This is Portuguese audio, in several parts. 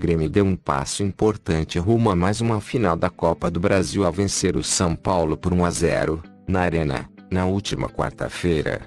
Grêmio deu um passo importante rumo a mais uma final da Copa do Brasil ao vencer o São Paulo por 1-0, na Arena, na última quarta-feira,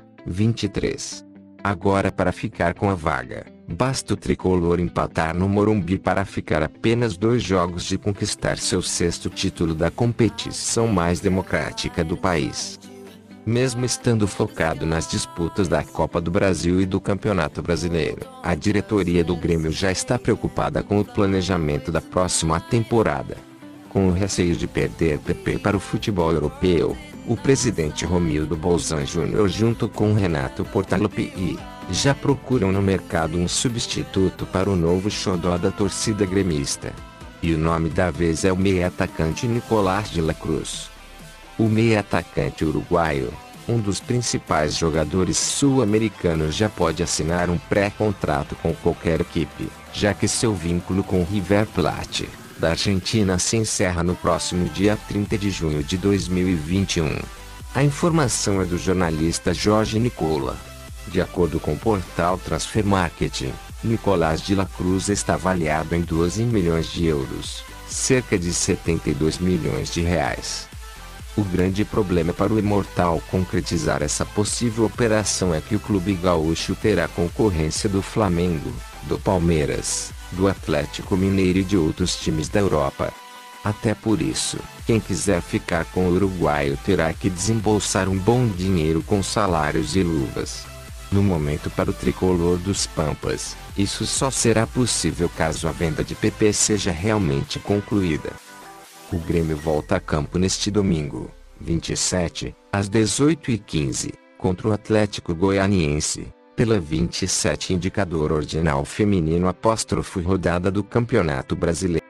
23. Agora, para ficar com a vaga, basta o tricolor empatar no Morumbi para ficar apenas 2 jogos de conquistar seu 6º título da competição mais democrática do país. Mesmo estando focado nas disputas da Copa do Brasil e do Campeonato Brasileiro, a diretoria do Grêmio já está preocupada com o planejamento da próxima temporada. Com o receio de perder PP para o futebol europeu, o presidente Romildo Bolzan Júnior junto com Renato Portaluppi já procuram no mercado um substituto para o novo xodó da torcida gremista. E o nome da vez é o meia-atacante Nicolás de la Cruz. O meia-atacante uruguaio, um dos principais jogadores sul-americanos, já pode assinar um pré-contrato com qualquer equipe, já que seu vínculo com o River Plate, da Argentina, se encerra no próximo dia 30 de junho de 2021. A informação é do jornalista Jorge Nicola. De acordo com o portal Transfer Market, Nicolás de la Cruz está avaliado em 12 milhões de euros, cerca de 72 milhões de reais. O grande problema para o imortal concretizar essa possível operação é que o clube gaúcho terá concorrência do Flamengo, do Palmeiras, do Atlético Mineiro e de outros times da Europa. Até por isso, quem quiser ficar com o uruguaio terá que desembolsar um bom dinheiro com salários e luvas. No momento, para o tricolor dos Pampas, isso só será possível caso a venda de PP seja realmente concluída. O Grêmio volta a campo neste domingo, 27, às 18h15, contra o Atlético Goianiense, pela 27 Indicador Ordinal Feminino / rodada do Campeonato Brasileiro.